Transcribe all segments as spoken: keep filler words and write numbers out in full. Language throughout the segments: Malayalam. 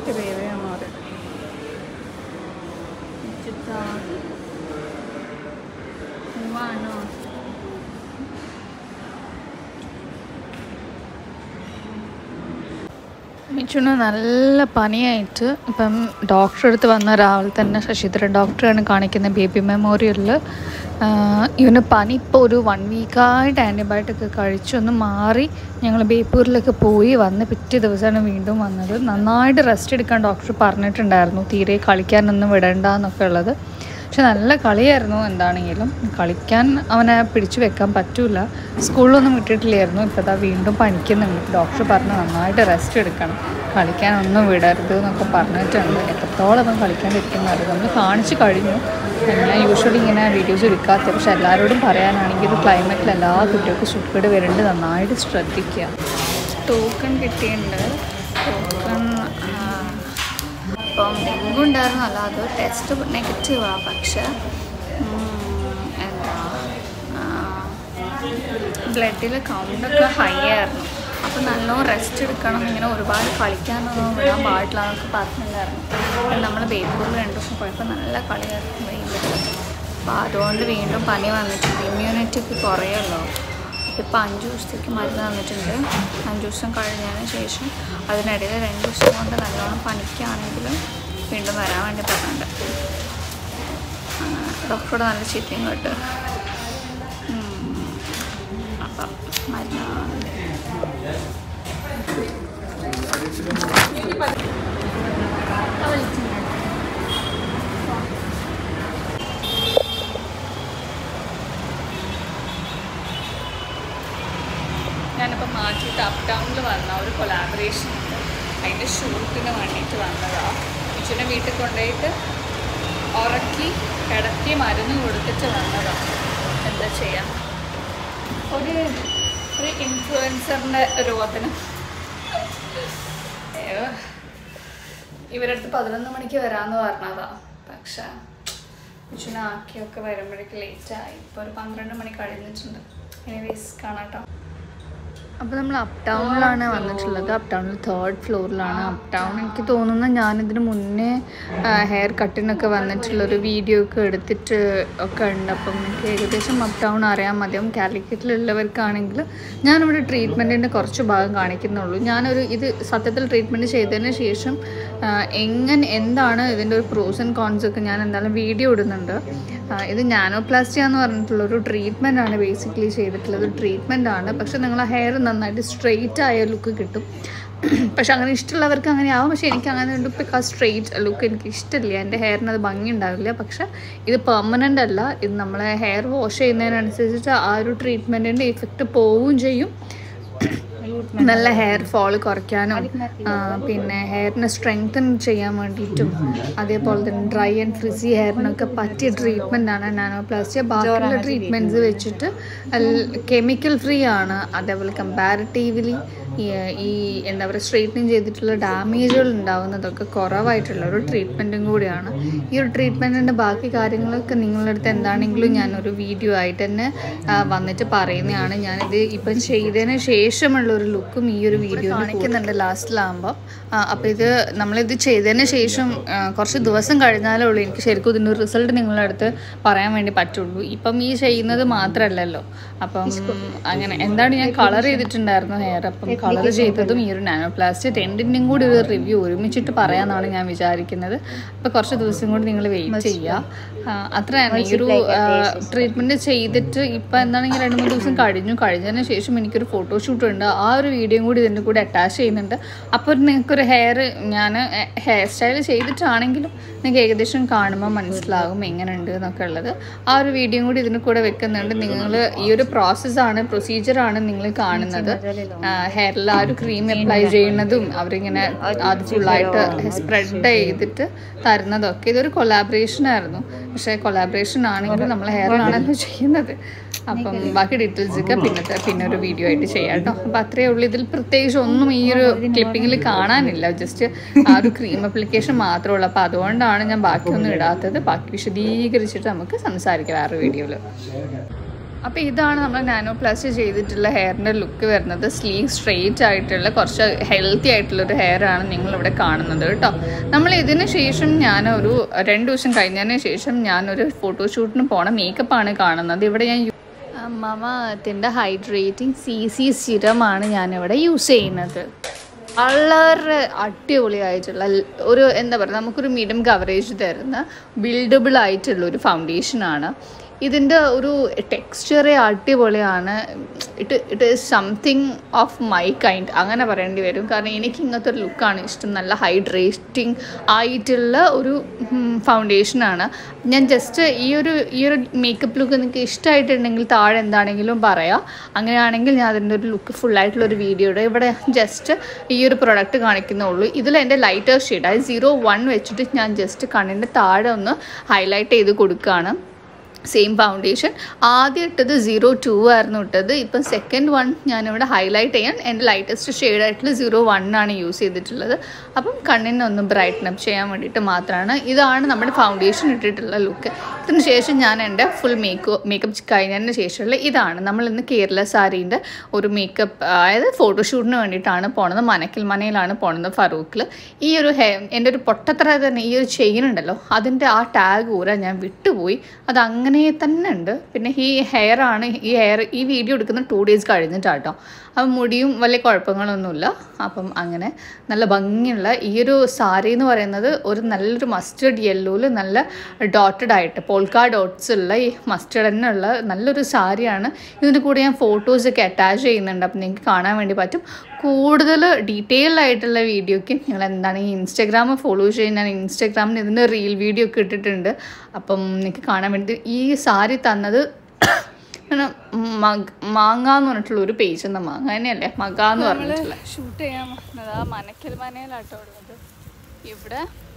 Che beve, amore. Città. Umano. മിച്ചുന് നല്ല പനിയായിട്ട് ഇപ്പം ഡോക്ടറെ അടുത്ത് വന്ന രാവിലെ തന്നെ ശശിധരൻ ഡോക്ടറാണ് കാണിക്കുന്നത് ബേബി മെമ്മോറിയലിൽ. ഇവന് പനി ഇപ്പോൾ ഒരു വൺ വീക്കായിട്ട് ആൻറ്റിബയോട്ടിക് കഴിച്ചൊന്ന് മാറി ഞങ്ങൾ ബേപ്പൂരിലൊക്കെ പോയി വന്ന് പിറ്റേ ദിവസമാണ് വീണ്ടും വന്നത്. നന്നായിട്ട് റെസ്റ്റ് എടുക്കാൻ ഡോക്ടർ പറഞ്ഞിട്ടുണ്ടായിരുന്നു, തീരെ കളിക്കാനൊന്നും വിടണ്ട എന്നൊക്കെ ഉള്ളത്. പക്ഷെ നല്ല കളിയായിരുന്നു. എന്താണെങ്കിലും കളിക്കാൻ അവനെ പിടിച്ചു വെക്കാൻ പറ്റില്ല. സ്കൂളിലൊന്നും വിട്ടിട്ടില്ലായിരുന്നു. ഇപ്പോൾ അതാ വീണ്ടും പനിക്കുന്നുണ്ട്. ഡോക്ടർ പറഞ്ഞ് നന്നായിട്ട് റെസ്റ്റ് എടുക്കണം, കളിക്കാനൊന്നും വിടരുത് എന്നൊക്കെ പറഞ്ഞിട്ടുണ്ട്. എത്രത്തോളം അവൻ കളിക്കാണ്ടിരിക്കുന്നത് നമ്മൾ കാണിച്ച് കഴിഞ്ഞു. ഞാൻ യൂഷ്വലി ഇങ്ങനെ വീഡിയോസ് എടുക്കാത്ത, പക്ഷെ എല്ലാവരോടും പറയാനാണെങ്കിൽ ഒരു ക്ലൈമറ്റിൽ എല്ലാ കുട്ടികൾക്കും സുഖക്കേട് വരുന്നുണ്ട്, നന്നായിട്ട് ശ്രദ്ധിക്കുക. ടോക്കൺ കിട്ടിയിട്ടുണ്ട്. ടോക്കൺ അപ്പം ഡെങ്കു ഉണ്ടായിരുന്നു, അല്ലാതെ ടെസ്റ്റ് നെഗറ്റീവാണ്. പക്ഷെ എന്താ ബ്ലഡിൽ കൗണ്ടൊക്കെ ഹൈ ആയിരുന്നു. അപ്പോൾ നല്ലോണം റെസ്റ്റ് എടുക്കണം, ഇങ്ങനെ ഒരുപാട് കളിക്കാനൊന്നും വിടാൻ പാടില്ല എന്നൊക്കെ പറഞ്ഞിട്ടുണ്ടായിരുന്നു. നമ്മൾ ബേപ്പൂരിൽ രണ്ട് ദിവസം പോയപ്പോൾ നല്ല കളിയായിരുന്നു വെയിലൊക്കെ. അപ്പോൾ അതുകൊണ്ട് വീണ്ടും പനി വന്നിട്ടുണ്ട്. ഇമ്മ്യൂണിറ്റി ഒക്കെ കുറയല്ലോ. ഇപ്പോൾ അഞ്ച് ദിവസത്തേക്ക് മരുന്ന് തന്നിട്ടുണ്ട്. അഞ്ച് ദിവസം കഴിഞ്ഞതിന് ശേഷം അതിനിടയിൽ രണ്ട് ദിവസം കൊണ്ട് നല്ലോണം പനിക്കാണെങ്കിലും വീണ്ടും വരാൻ വേണ്ടി പറഞ്ഞിട്ടുണ്ട്. ഡോക്ടറോട് നല്ല ചീത്തയും കേട്ട്. അപ്പം മരുന്ന് ഞാനിപ്പോൾ മാറ്റിയിട്ട് അപ് ടൗണിൽ വന്ന ഒരു കൊളാബറേഷൻ ഉണ്ട്, അതിൻ്റെ ഷൂട്ടിന് വേണ്ടിയിട്ട് വന്നതാണ്. മിച്ചുവിനെ വീട്ടിൽ കൊണ്ടുപോയിട്ട് ഉറക്കി കിടത്തി മരുന്ന് കൊടുത്തിട്ട് വന്നതാണ്. എന്താ ചെയ്യാം, ഒരു ഒരു ഇൻഫ്ലുവൻസറിൻ്റെ രോദനം. ഇവരടുത്ത് പതിനൊന്ന് മണിക്ക് വരാമെന്ന് പറഞ്ഞതാണ്. പക്ഷേ മിച്ചുവിനെ ആക്കിയൊക്കെ വരുമ്പോഴേക്ക് ലേറ്റായി. ഇപ്പോൾ ഒരു പന്ത്രണ്ട് മണി കഴിഞ്ഞിട്ടുണ്ട്. എനിവേസ് കാണാട്ടോ. അപ്പോൾ നമ്മൾ അപ് ടൗണിലാണ് വന്നിട്ടുള്ളത്. അപ് ടൗണിൽ തേർഡ് ഫ്ലോറിലാണ്. അപ് ടൗൺ എനിക്ക് തോന്നുന്നു ഞാനിതിന് മുന്നേ ഹെയർ കട്ടിനൊക്കെ വന്നിട്ടുള്ളൊരു വീഡിയോ ഒക്കെ എടുത്തിട്ട് ഒക്കെ ഉണ്ട്. അപ്പം എനിക്ക് ഏകദേശം അപ് ടൗൺ അറിയാൻ മതിയാവും. കാലിക്കറ്റിലുള്ളവർക്കാണെങ്കിൽ ഞാനിവിടെ ട്രീറ്റ്മെൻറ്റിൻ്റെ കുറച്ച് ഭാഗം കാണിക്കുന്നുള്ളൂ. ഞാനൊരു ഇത് സത്യത്തിൽ ട്രീറ്റ്മെൻറ്റ് ചെയ്തതിന് ശേഷം എങ്ങനെ എന്താണ് ഇതിൻ്റെ ഒരു പ്രോസ് ആൻഡ് കോൺസ് ഒക്കെ ഞാൻ എന്തായാലും വീഡിയോ ഇടുന്നുണ്ട്. ഇത് നാനോപ്ലാസ്റ്റി എന്ന് പറഞ്ഞിട്ടുള്ളൊരു ട്രീറ്റ്മെൻ്റ് ആണ് ബേസിക്കലി ചെയ്തിട്ടുള്ളത്. ട്രീറ്റ്മെൻ്റ് ആണ്, പക്ഷെ നിങ്ങളെ ഹെയർ നന്നായിട്ട് സ്ട്രെയിറ്റ് ആയ ലുക്ക് കിട്ടും. പക്ഷെ അങ്ങനെ ഇഷ്ടമുള്ളവർക്ക് അങ്ങനെ ആവും. പക്ഷെ എനിക്ക് അങ്ങനെ ഉണ്ട്. ഇപ്പം ആ സ്ട്രെയിറ്റ് ലുക്ക് എനിക്ക് ഇഷ്ടമില്ല. എൻ്റെ ഹെയറിന് അത് ഭംഗി ഉണ്ടാവില്ല. പക്ഷെ ഇത് പെർമനൻ്റ് അല്ല. ഇത് നമ്മളെ ഹെയർ വാഷ് ചെയ്യുന്നതിനനുസരിച്ചിട്ട് ആ ഒരു ട്രീറ്റ്മെൻറ്റിൻ്റെ ഇഫക്റ്റ് പോവുകയും ചെയ്യും. നല്ല ഹെയർ ഫോൾ കുറയ്ക്കാനും പിന്നെ ഹെയറിനെ സ്ട്രെങ്തൻ ചെയ്യാൻ വേണ്ടിയിട്ടും അതേപോലെ തന്നെ ഡ്രൈ ആൻഡ് ഫ്രിസി ഹെയറിനൊക്കെ പറ്റിയ ട്രീറ്റ്മെൻറ്റാണ് നാനോപ്ലാസ്റ്റി. ബാക്കിയുള്ള ട്രീറ്റ്മെൻറ്റ്സ് വെച്ചിട്ട് കെമിക്കൽ ഫ്രീ ആണ്. അതേപോലെ കമ്പാരിറ്റീവ്ലി ഈ എന്താ പറയുക സ്ട്രെയിറ്റനിങ് ചെയ്തിട്ടുള്ള ഡാമേജുകൾ ഉണ്ടാകുന്നതൊക്കെ കുറവായിട്ടുള്ള ഒരു ട്രീറ്റ്മെൻറ്റും കൂടിയാണ്. ഈ ഒരു ട്രീറ്റ്മെൻറ്റിൻ്റെ ബാക്കി കാര്യങ്ങളൊക്കെ നിങ്ങളുടെ അടുത്ത് എന്താണെങ്കിലും ഞാനൊരു വീഡിയോ ആയിട്ട് തന്നെ വന്നിട്ട് പറയുന്നതാണ്. ഞാനിത് ഇപ്പം ചെയ്തതിന് ശേഷമുള്ളൊരു ലുക്കും ഈ ഒരു വീഡിയോ കാണിക്കുന്നുണ്ട് ലാസ്റ്റിലാകുമ്പോൾ. അപ്പോൾ ഇത് നമ്മളിത് ചെയ്തതിന് ശേഷം കുറച്ച് ദിവസം കഴിഞ്ഞാലേ ഉള്ളൂ എനിക്ക് ശരിക്കും ഇതിൻ്റെ റിസൾട്ട് നിങ്ങളുടെ അടുത്ത് പറയാൻ വേണ്ടി പറ്റുള്ളൂ. ഇപ്പം ഈ ചെയ്യുന്നത് മാത്രമല്ലല്ലോ. അപ്പം അങ്ങനെ എന്താണ് ഞാൻ കളർ ചെയ്തിട്ടുണ്ടായിരുന്നു ഹെയർ. അപ്പം കളർ ചെയ്തതും ഈ ഒരു നാനോപ്ലാസ്റ്റി രണ്ടിൻ്റെയും കൂടി ഒരു റിവ്യൂ ഒരുമിച്ചിട്ട് പറയാമെന്നാണ് ഞാൻ വിചാരിക്കുന്നത്. അപ്പോൾ കുറച്ച് ദിവസം കൂടി നിങ്ങൾ വെയിറ്റ് ചെയ്യുക. അത്രയാണ്. ഈ ഒരു ട്രീറ്റ്മെൻറ്റ് ചെയ്തിട്ട് ഇപ്പം എന്താണെങ്കിൽ രണ്ട് മൂന്ന് ദിവസം കഴിഞ്ഞു. കഴിഞ്ഞതിന് ശേഷം എനിക്കൊരു ഫോട്ടോഷൂട്ട് ഉണ്ട്. ആ ഒരു വീഡിയോയും കൂടി ഇതിൻ്റെ കൂടെ അറ്റാച്ച് ചെയ്യുന്നുണ്ട്. അപ്പോൾ നിങ്ങൾക്കൊരു ഹെയർ ഞാൻ ഹെയർ സ്റ്റൈൽ ചെയ്തിട്ടാണെങ്കിലും നിങ്ങൾക്ക് ഏകദേശം കാണുമ്പോൾ മനസ്സിലാകും എങ്ങനെയുണ്ട് എന്നൊക്കെ ഉള്ളത്. ആ ഒരു വീഡിയോയും കൂടി ഇതിന് കൂടെ വെക്കുന്നുണ്ട്. നിങ്ങൾ ഈ ഒരു പ്രോസസ്സാണ് പ്രൊസീജിയറാണ് നിങ്ങൾ കാണുന്നത്. ഹെയറിൽ ആ ഒരു ക്രീം അപ്ലൈ ചെയ്യുന്നതും അവരിങ്ങനെ അത് ഫുള്ളായിട്ട് സ്പ്രെഡ് ചെയ്തിട്ട് തരുന്നതൊക്കെ ഇതൊരു കൊളാബറേഷൻ ആയിരുന്നു. പക്ഷേ കൊളാബറേഷൻ ആണെങ്കിൽ നമ്മൾ ഹെയറിലാണല്ലോ ചെയ്യുന്നത്. അപ്പം ബാക്കി ഡീറ്റെയിൽസൊക്കെ പിന്നത്തെ പിന്നെ ഒരു വീഡിയോ ആയിട്ട് ചെയ്യാം കേട്ടോ. അപ്പം അത്രയേ ഉള്ളൂ. ഇതിൽ പ്രത്യേകിച്ച് ഒന്നും ഈ ഒരു ക്ലിപ്പിങ്ങിൽ കാണാനില്ല. ജസ്റ്റ് ആ ഒരു ക്രീം അപ്ലിക്കേഷൻ മാത്രമേ ഉള്ളൂ. അപ്പോൾ അതുകൊണ്ടാണ് ഞാൻ ബാക്കിയൊന്നും ഇടാത്തത്. ബാക്കി വിശദീകരിച്ചിട്ട് നമുക്ക് സംസാരിക്കാം വേറെ വീഡിയോയിൽ. അപ്പോൾ ഇതാണ് നമ്മൾ നാനോപ്ലാസ്റ്റി ചെയ്തിട്ടുള്ള ഹെയറിൻ്റെ ലുക്ക് വരുന്നത്. സ്ലീവ് സ്ട്രെയിറ്റ് ആയിട്ടുള്ള കുറച്ച് ഹെൽത്തി ആയിട്ടുള്ളൊരു ഹെയറാണ് നിങ്ങളിവിടെ കാണുന്നത് കേട്ടോ. നമ്മൾ ഇതിന് ശേഷം ഞാനൊരു രണ്ട് ദിവസം കഴിഞ്ഞതിന് ശേഷം ഞാനൊരു ഫോട്ടോഷൂട്ടിന് പോണ മേക്കപ്പാണ് കാണുന്നത്. ഇവിടെ ഞാൻ മമാഅർത്തിൻ്റെ ഹൈഡ്രേറ്റിംഗ് സി സി സിറമാണ് ഞാനിവിടെ യൂസ് ചെയ്യുന്നത്. വളരെ അടിപൊളിയായിട്ടുള്ള ഒരു എന്താ പറയുക നമുക്കൊരു മീഡിയം കവറേജ് തരുന്ന ബിൽഡബിൾ ആയിട്ടുള്ള ഒരു ഫൗണ്ടേഷനാണ്. ഇതിൻ്റെ ഒരു ടെക്സ്ചറേ അടിപൊളിയാണ്. It it is something of my kind അങ്ങനെ പറയേണ്ടി വരും. കാരണം എനിക്ക് ഇങ്ങനത്തെ ഒരു ലുക്കാണ് ഇഷ്ടം. നല്ല ഹൈഡ്രേറ്റിംഗ് ആയിട്ടുള്ള ഒരു ഫൗണ്ടേഷനാണ്. ഞാൻ ജസ്റ്റ് ഈ ഒരു ഈ ഒരു മേക്കപ്പ് ലുക്ക് നിങ്ങൾക്ക് ഇഷ്ടമായിട്ടുണ്ടെങ്കിൽ താഴെ എന്താണെങ്കിലും പറയാം. അങ്ങനെയാണെങ്കിൽ ഞാൻ അതിൻ്റെ ഒരു ലുക്ക് ഫുള്ളായിട്ടുള്ളൊരു വീഡിയോയുടെ ഇവിടെ ജസ്റ്റ് ഈ ഒരു പ്രൊഡക്റ്റ് കാണിക്കുന്നുള്ളൂ. ഇതിൽ എൻ്റെ ലൈറ്റർ ഷെയ്ഡ് അത് സീറോ വൺ വെച്ചിട്ട് ഞാൻ ജസ്റ്റ് കണ്ണിൻ്റെ താഴെ ഒന്ന് ഹൈലൈറ്റ് ചെയ്ത് കൊടുക്കുകയാണ്. സെയിം ഫൗണ്ടേഷൻ ആദ്യം ഇട്ടത് സീറോ ടു ആയിരുന്നു ഇട്ടത്. ഇപ്പം സെക്കൻഡ് വൺ ഞാനിവിടെ ഹൈലൈറ്റ് ചെയ്യാൻ എൻ്റെ ലൈറ്റസ്റ്റ് ഷെയ്ഡായിട്ടുള്ള സീറോ വൺ ആണ് യൂസ് ചെയ്തിട്ടുള്ളത്. അപ്പം കണ്ണിനെ ഒന്ന് ബ്രൈറ്റൻ അപ്പ് ചെയ്യാൻ വേണ്ടിയിട്ട് മാത്രമാണ്. ഇതാണ് നമ്മുടെ ഫൗണ്ടേഷൻ ഇട്ടിട്ടുള്ള ലുക്ക്. ഇതിന് ശേഷം ഞാൻ എൻ്റെ ഫുൾ മേക്കപ്പ് മേക്കപ്പ് കഴിഞ്ഞതിന് ശേഷമുള്ള ഇതാണ്. നമ്മൾ ഇന്ന് കേരള സാരീൻ്റെ ഒരു മേക്കപ്പ് അതായത് ഫോട്ടോഷൂട്ടിന് വേണ്ടിയിട്ടാണ് പോണത്. മനക്കിൽ മനയിലാണ് പോണത് ഫറൂഖിൽ. ഈ ഒരു ഹെ എൻ്റെ ഒരു പൊട്ടത്തറ തന്നെ ഈ ഒരു ചെയിൻ ഉണ്ടല്ലോ അതിൻ്റെ ആ ടാഗ് ഊരാൻ ഞാൻ വിട്ടുപോയി. അത് അങ്ങനെ തന്നെ ഉണ്ട്. പിന്നെ ഈ ഹെയർ ആണ് ഈ ഹെയർ ഈ വീഡിയോ എടുക്കുന്ന ടു ഡേയ്സ് കഴിഞ്ഞിട്ടാട്ടോ. അപ്പം മുടിയും വലിയ കുഴപ്പങ്ങളൊന്നുമില്ല. അപ്പം അങ്ങനെ നല്ല ഭംഗിയുള്ള ഈ ഒരു സാരി എന്ന് പറയുന്നത് ഒരു നല്ലൊരു മസ്റ്റേർഡ് യെല്ലോയിൽ നല്ല ഡോട്ടഡ് ആയിട്ട് പോൾക്കാ ഡോട്ട്സ് ഉള്ള ഈ മസ്റ്റേർഡ് തന്നെ ഉള്ള നല്ലൊരു സാരിയാണ്. ഇതിൻ്റെ കൂടെ ഞാൻ ഫോട്ടോസൊക്കെ അറ്റാച്ച് ചെയ്യുന്നുണ്ട്. അപ്പം നിങ്ങൾക്ക് കാണാൻ വേണ്ടി പറ്റും. കൂടുതൽ ഡീറ്റെയിൽഡ് ആയിട്ടുള്ള വീഡിയോയ്ക്ക് നിങ്ങൾ എന്താണ് ഈ ഇൻസ്റ്റാഗ്രാം ഫോളോ ചെയ്യാൻ ഞാൻ ഇൻസ്റ്റാഗ്രാമിൽ ഇതിൻ്റെ റീൽ വീഡിയോ ഒക്കെ ഇട്ടിട്ടുണ്ട്. അപ്പം നിങ്ങൾക്ക് കാണാൻ വേണ്ടി ഈ സാരി തന്നത് മാങ്ങ എന്ന് പറഞ്ഞിട്ടുള്ള ഒരു പേജ് എന്ന മാങ്ങ തന്നെയല്ലേ മക എന്ന് പറഞ്ഞിട്ടുള്ള ഷൂട്ട് ചെയ്യാൻ വന്നത് ആ മനക്കൽ മനയിലാട്ടോ ഉള്ളത്. ഇവിടെ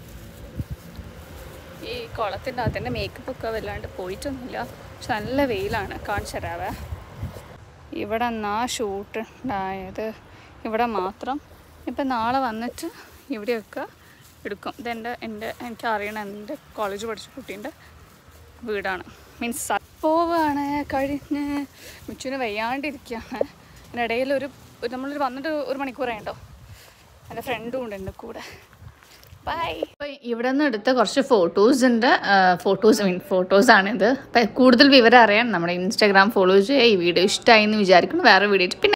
ഈ കുളത്തിൻ്റെ അകത്തിൻ്റെ മേക്കപ്പ് ഒക്കെ വല്ലാണ്ട് പോയിട്ടൊന്നുമില്ല. പക്ഷെ നല്ല വെയിലാണ്. കാണിച്ചു തരാവേ. ഇവിടെ നിന്നാ ഷൂട്ട് ഉണ്ടായത് ഇവിടെ മാത്രം. ഇപ്പം നാളെ വന്നിട്ട് ഇവിടെയൊക്കെ എടുക്കും. ഇതെൻ്റെ എൻ്റെ എനിക്ക് അറിയണ എൻ്റെ കോളേജ് പഠിച്ച കുട്ടീൻ്റെ വീടാണ്. മീൻസ് സപ്പോവാണ് കഴിഞ്ഞ് മിച്ചുവിന് വയ്യാണ്ടിരിക്കുകയാണ്. അതിനിടയിൽ ഒരു നമ്മളൊരു വന്നിട്ട് ഒരു മണിക്കൂറായിട്ടോ. എൻ്റെ ഫ്രണ്ടും ഉണ്ട് എൻ്റെ കൂടെ. ബൈ. അപ്പോൾ ഇവിടെ നിന്ന് എടുത്ത കുറച്ച് ഫോട്ടോസിൻ്റെ ഫോട്ടോസ് മീൻ ഫോട്ടോസാണിത്. അപ്പം കൂടുതൽ വിവരം അറിയാൻ നമ്മുടെ ഇൻസ്റ്റാഗ്രാം ഫോളോ ചെയ്യുക. ഈ വീഡിയോ ഇഷ്ടമായി എന്ന് വിചാരിക്കുന്നു. വേറെ വീഡിയോ പിന്നെ